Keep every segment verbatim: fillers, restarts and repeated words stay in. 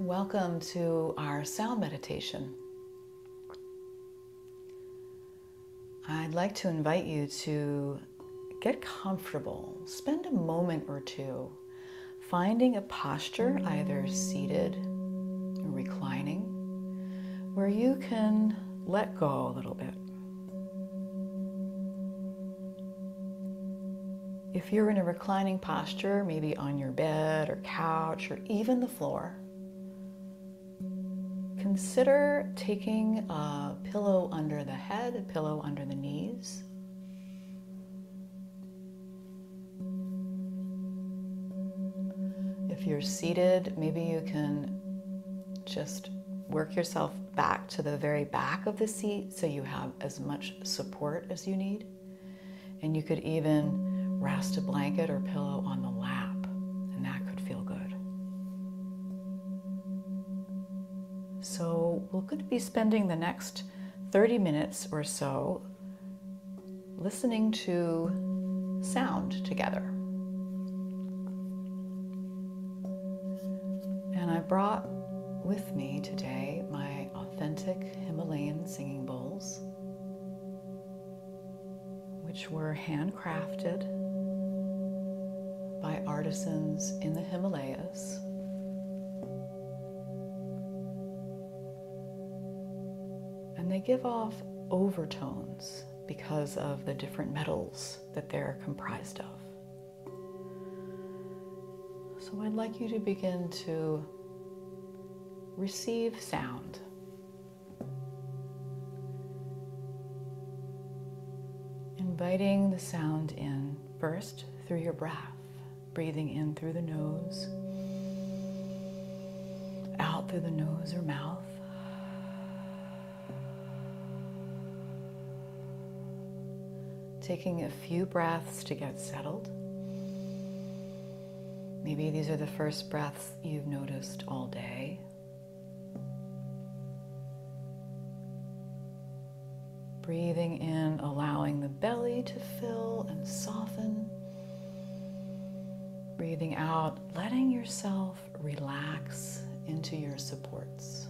Welcome to our sound meditation. I'd like to invite you to get comfortable. Spend a moment or two finding a posture, either seated or reclining, where you can let go a little bit. If you're in a reclining posture, maybe on your bed or couch or even the floor, consider taking a pillow under the head, a pillow under the knees. If you're seated, maybe you can just work yourself back to the very back of the seat so you have as much support as you need. And you could even rest a blanket or pillow on the lap, and that could feel good. So we're going to be spending the next thirty minutes or so listening to sound together. And I brought with me today my authentic Himalayan singing bowls, which were handcrafted by artisans in the Himalayas. And they give off overtones because of the different metals that they're comprised of. So I'd like you to begin to receive sound. Inviting the sound in first through your breath, breathing in through the nose, out through the nose or mouth. Taking a few breaths to get settled. Maybe these are the first breaths you've noticed all day. Breathing in, allowing the belly to fill and soften. Breathing out, letting yourself relax into your supports.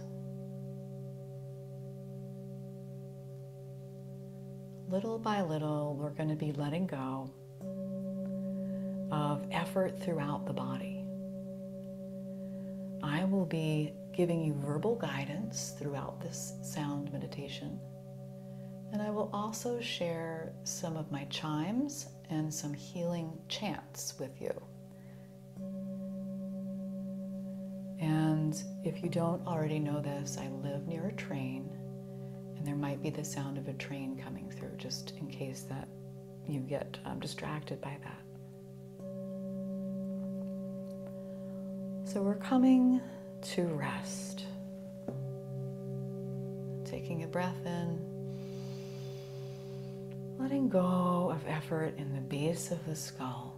Little by little, we're going to be letting go of effort throughout the body. I will be giving you verbal guidance throughout this sound meditation. And I will also share some of my chimes and some healing chants with you. And if you don't already know this, I live near a train, and there might be the sound of a train coming through, just in case that you get um, distracted by that. So we're coming to rest. Taking a breath in, letting go of effort in the base of the skull.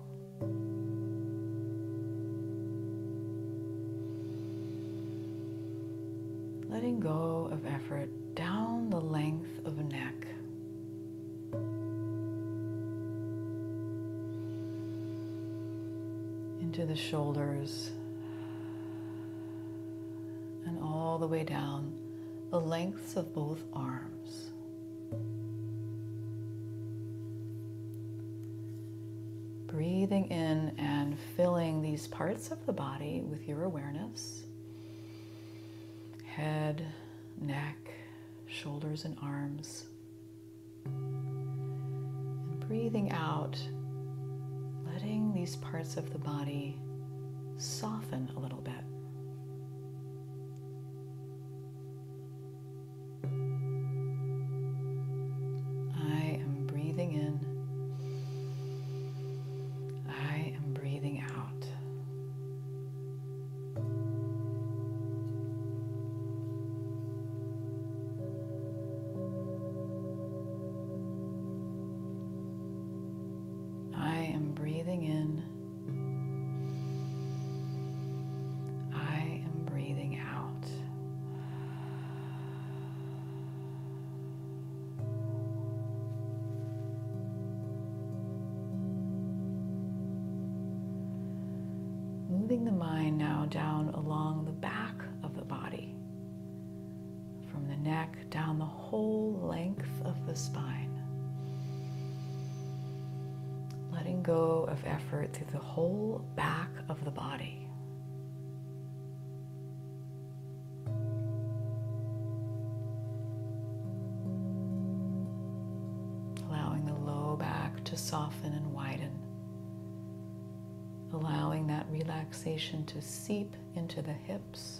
Letting go of effort down the length of the neck. Into the shoulders. And all the way down the lengths of both arms. Breathing in and filling these parts of the body with your awareness. Head, neck, shoulders and arms. And breathing out, letting these parts of the body soften a little bit. I am breathing in. I am breathing out. I am breathing in. I am breathing out. Moving the mind now down along the back of neck down the whole length of the spine. Letting go of effort through the whole back of the body. Allowing the low back to soften and widen. Allowing that relaxation to seep into the hips.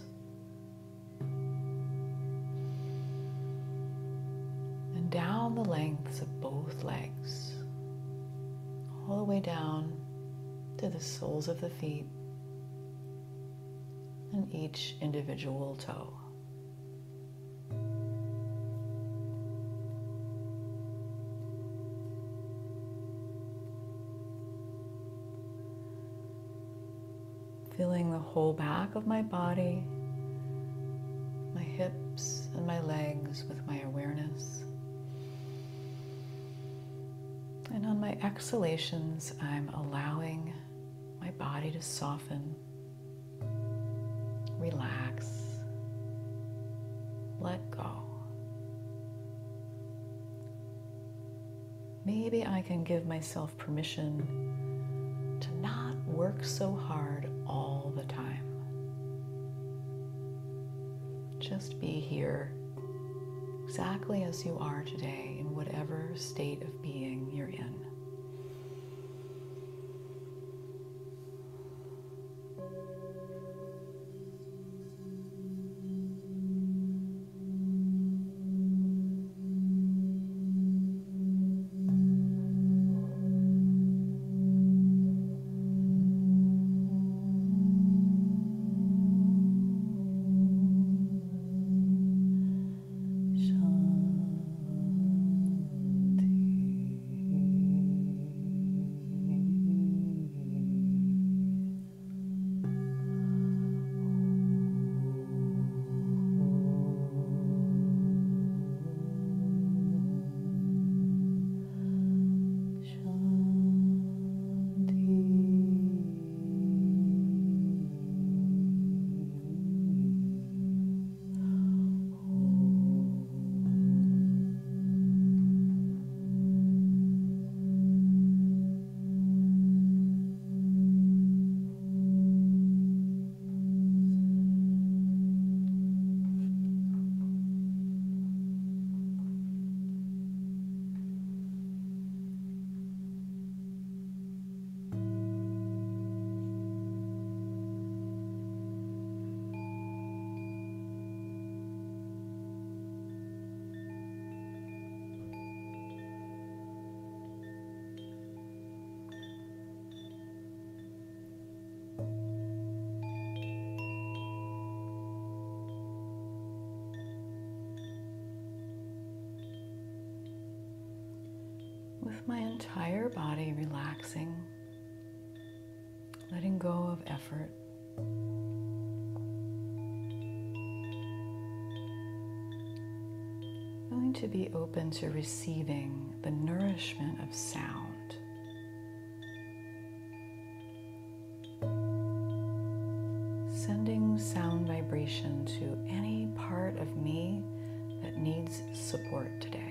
And down the lengths of both legs. All the way down to the soles of the feet and each individual toe. Feeling the whole back of my body, my hips and my legs with my awareness. And on my exhalations, I'm allowing my body to soften, relax, let go. Maybe I can give myself permission to not work so hard all the time. Just be here exactly as you are today in whatever state of being you're in. With my entire body relaxing, letting go of effort. Going to be open to receiving the nourishment of sound. Sending sound vibration to any part of me that needs support today.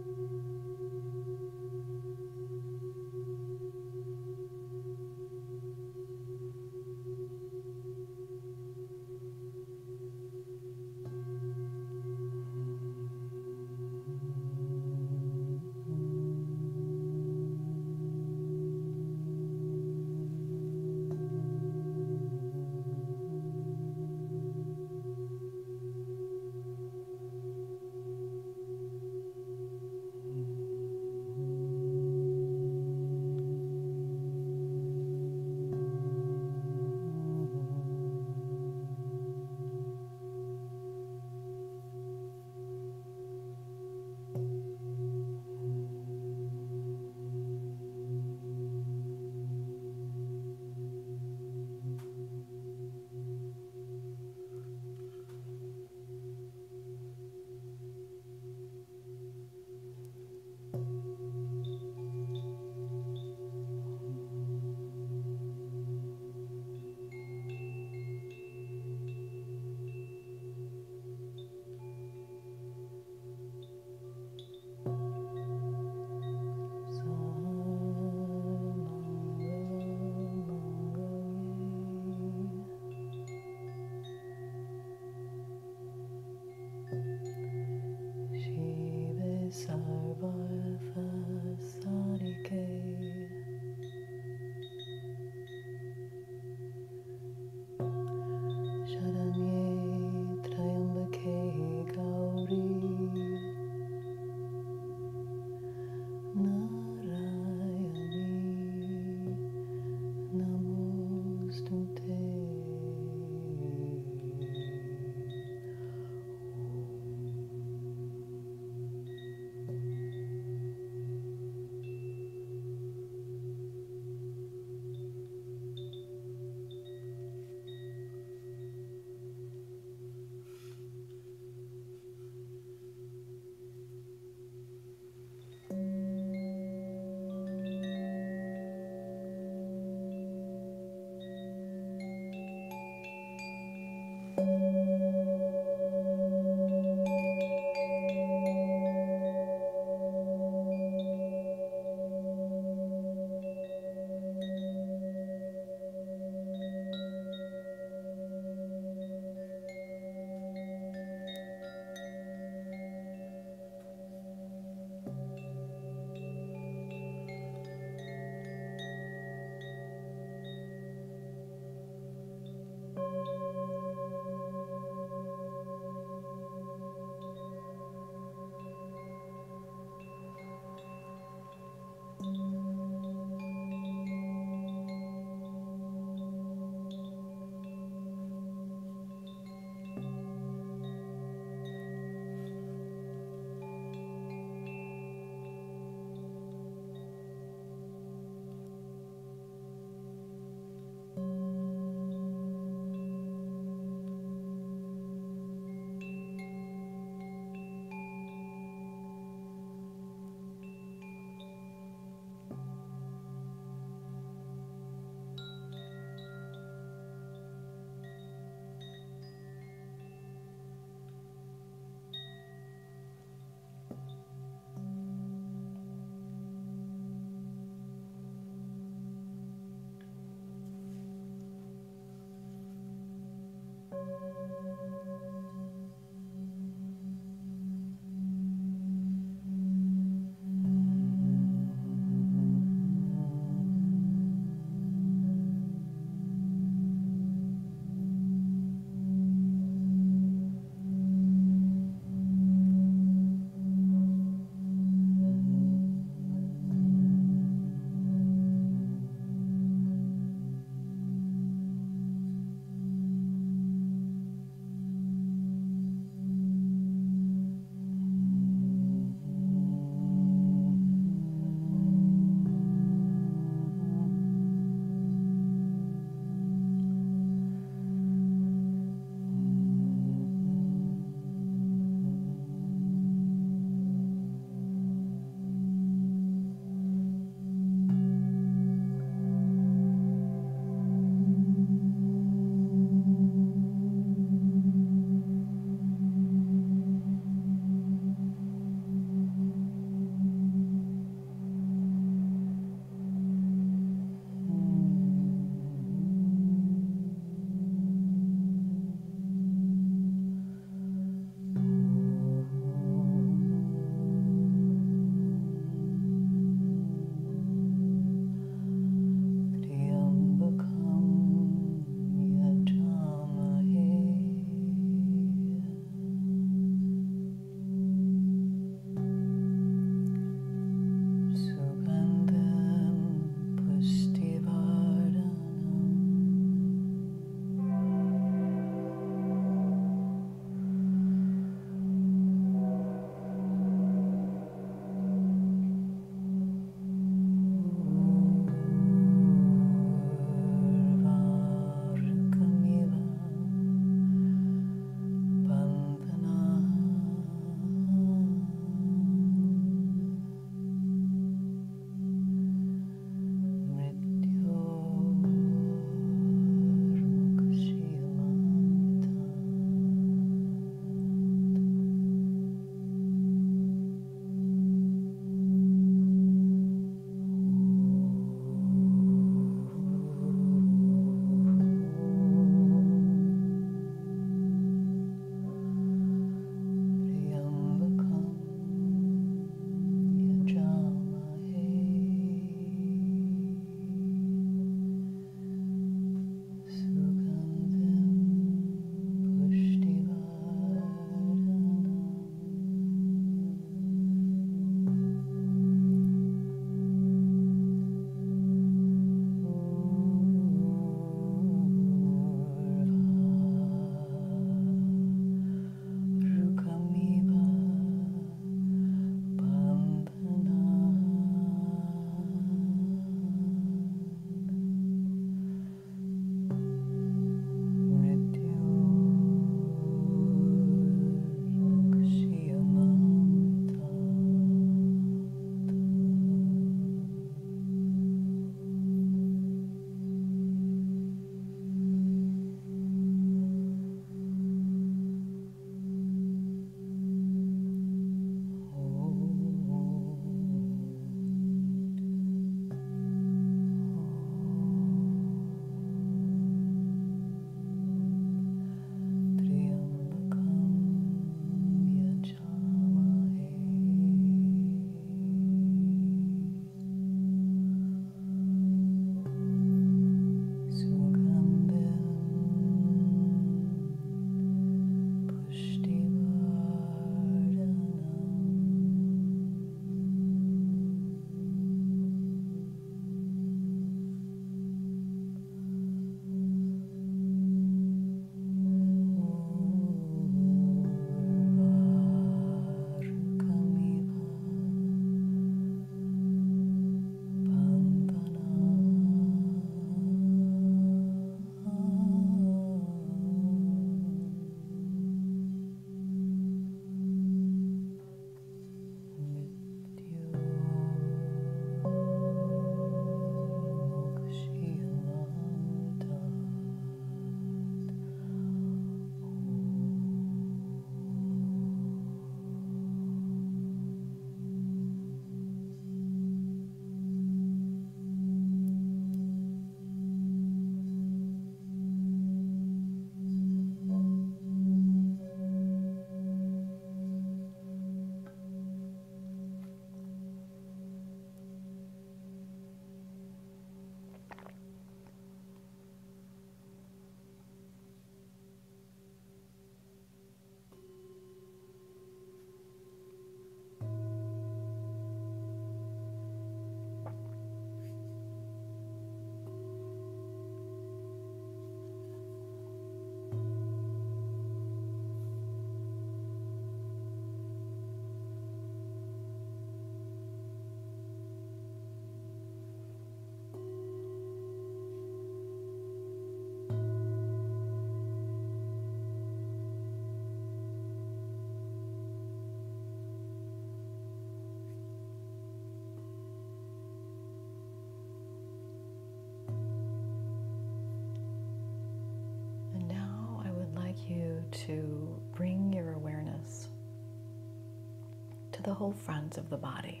the whole front of the body.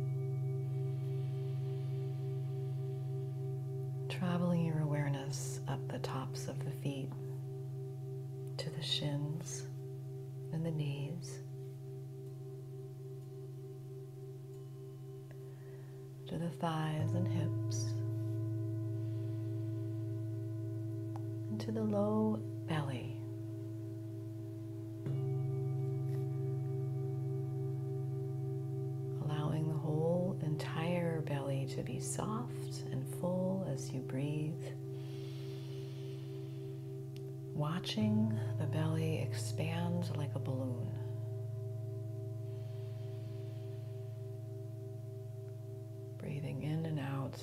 Traveling your awareness up the tops of the feet to the shins and the knees, to the thighs and hips, and to the low belly. Allowing the whole entire belly to be soft and full as you breathe. Watching the belly expand like a balloon. Breathing in and out.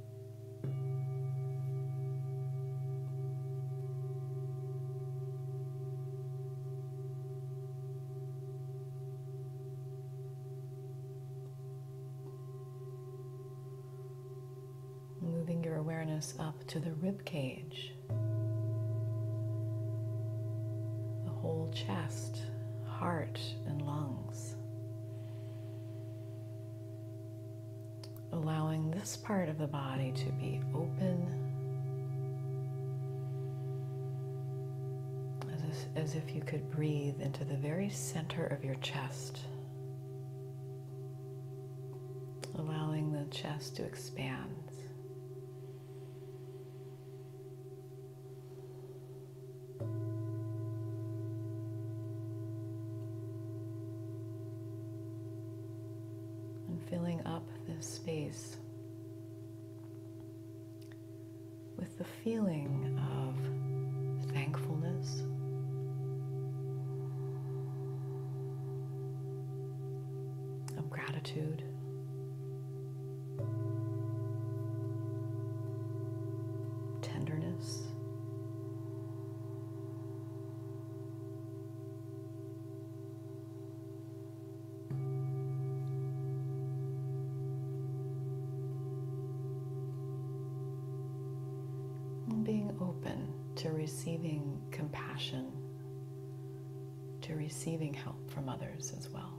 Moving your awareness up to the rib cage. The whole chest, heart, and lungs. Allowing this part of the body to be open, as if, as if you could breathe into the very center of your chest, allowing the chest to expand. Filling up this space with the feeling of thankfulness, of gratitude, tenderness, being open to receiving compassion, to receiving help from others as well.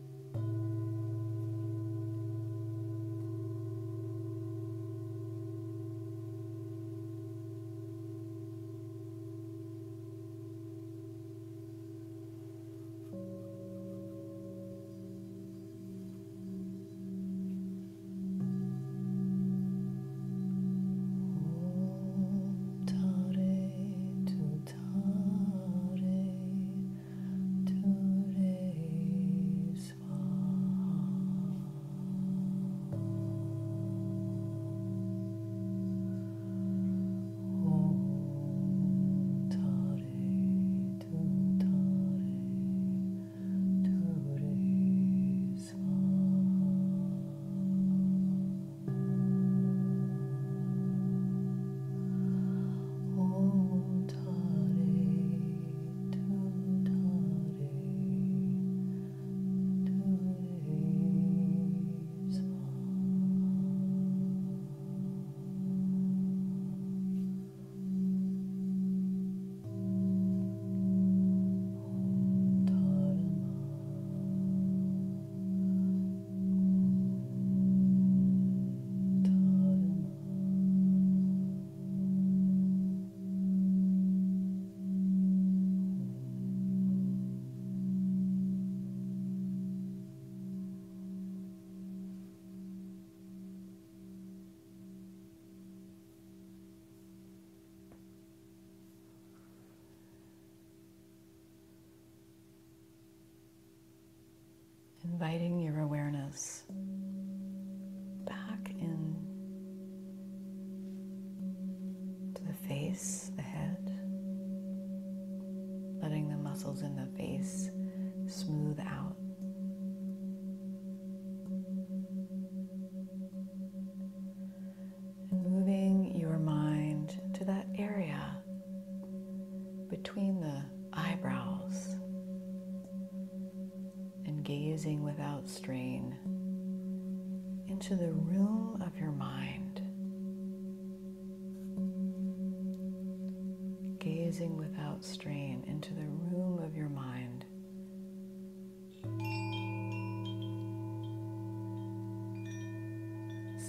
Inviting your awareness back in to the face, the head, letting the muscles in the face smooth out. And moving your mind to that area between the eyebrows, gazing without strain into the room of your mind. Gazing without strain into the room of your mind.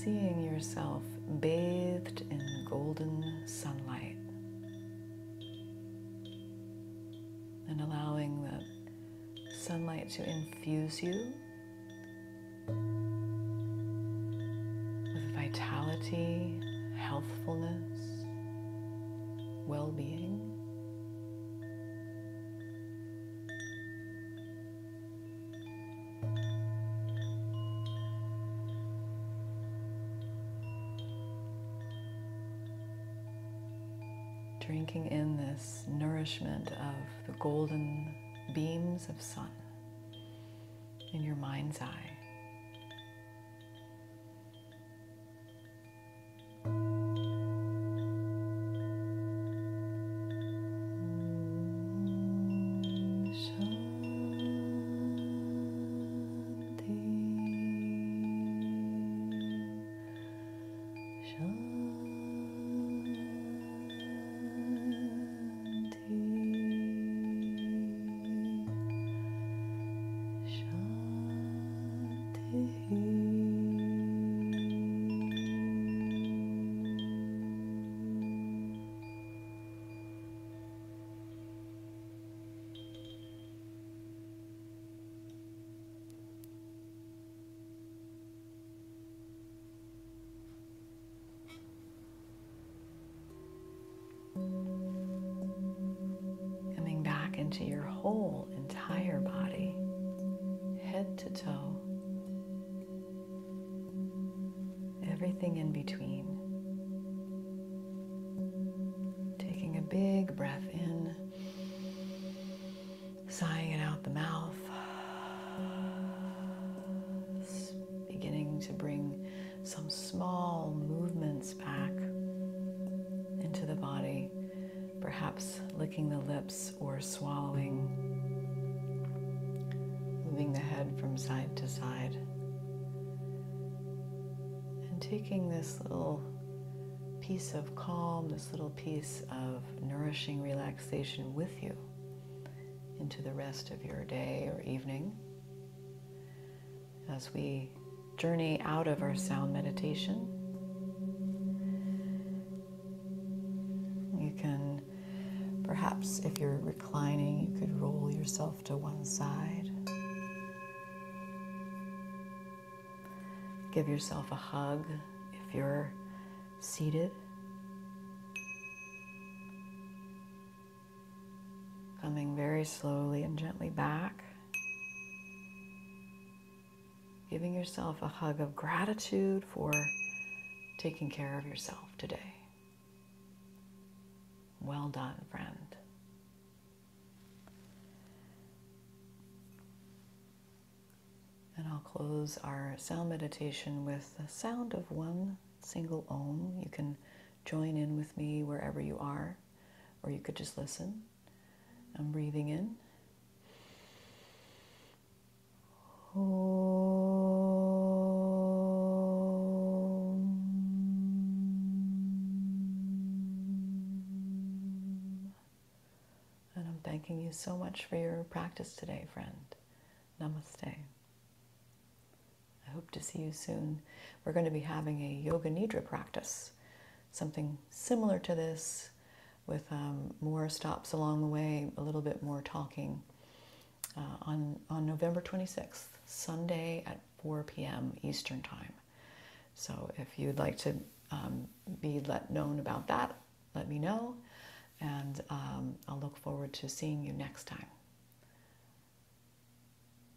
seeing yourself bathed in golden sunlight and allowing the sunlight to infuse you with vitality, healthfulness, well-being. Drinking in this nourishment of the golden beams of sun in your mind's eye. Coming back into your whole entire body, head to toe, everything in between. Taking a big breath in, sighing it out the mouth, beginning to bring some small movements back into the body, perhaps licking the lips or swallowing, moving the head from side to side, and taking this little piece of calm, this little piece of nourishing relaxation with you into the rest of your day or evening as we journey out of our sound meditation. You can, perhaps if you're reclining, you could roll yourself to one side. Give yourself a hug if you're seated. Coming very slowly and gently back. Giving yourself a hug of gratitude for taking care of yourself today. Well done, friend. And I'll close our sound meditation with the sound of one single Om. You can join in with me wherever you are, or you could just listen. I'm breathing in. Om. And I'm thanking you so much for your practice today, friend. Namaste. I hope to see you soon. We're going to be having a Yoga Nidra practice, something similar to this with um, more stops along the way, a little bit more talking uh, on, on November twenty-sixth, Sunday at four p m Eastern Time. So if you'd like to um, be let known about that, let me know, and um, I'll look forward to seeing you next time.